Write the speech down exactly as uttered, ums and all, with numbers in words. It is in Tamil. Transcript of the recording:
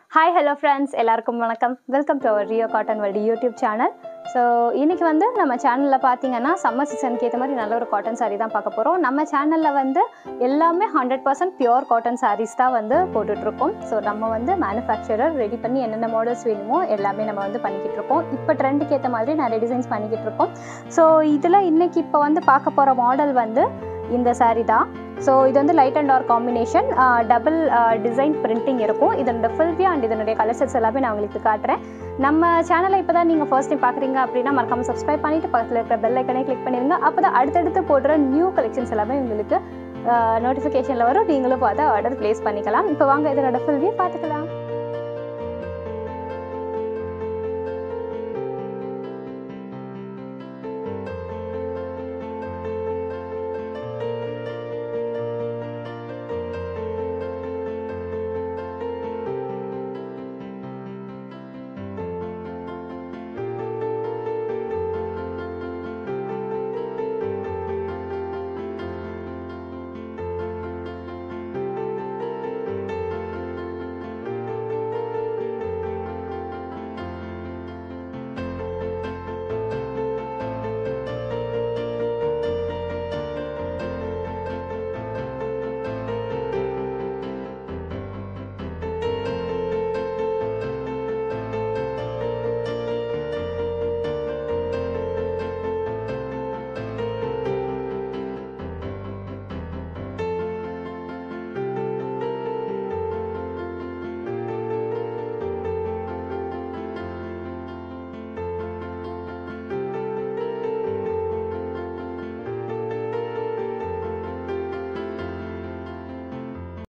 Hi, hello friends. எல்லாருக்கும் வணக்கம். Welcome to our ReYo Cotton World YouTube channel. So, இன்னைக்கு வந்து நம்ம சேனல்ல பாத்தீங்கன்னா சம்மர் சீசனுக்கு ஏத்த மாதிரி நல்ல ஒரு காட்டன் saree தான் பார்க்க போறோம். நம்ம சேனல்ல வந்து எல்லாமே one hundred percent pure cotton sarees தான் வந்து போட்டுட்டு இருக்கோம். சோ நம்ம வந்து manufacturer ரெடி பண்ணி என்னென்ன மாடல்ஸ் வேணுமோ எல்லாமே நம்ம வந்து பண்ணிக்கிட்டு இருக்கோம். இப்போ ட்ரெண்டுக்கு ஏத்த மாதிரி நிறைய டிசைன்ஸ் பண்ணிக்கிட்டு இருக்கோம். சோ இதுல இன்னைக்கு இப்போ வந்து பார்க்க போற மாடல் வந்து இந்த saree தான். So இது வந்து light and dark combination double design printing இருக்கும். இதனோட full view and இதனுடைய color sets எல்லாமே நான் உங்களுக்கு காட்டுறேன். நம்ம சேனலை இப்போதான் நீங்க ஃபர்ஸ்ட் டைம் பார்க்குறீங்க அப்படின்னா மறக்காம சப்ஸ்கிரைப் பண்ணிட்டு பக்கத்துல இருக்கிற பெல் ஐக்கனை கிளிக் பண்ணிருங்க. அப்பதான் அடுத்தடுத்து போடுற நியூ கலெக்ஷன்ஸ் எல்லாமே உங்களுக்கு நோட்டிஃபிகேஷன்ல வரும். நீங்களும் பார்த்து ஆர்டர் பிளேஸ் பண்ணிக்கலாம். இப்போ வாங்க இதனோட full view பார்த்துக்கலாம்.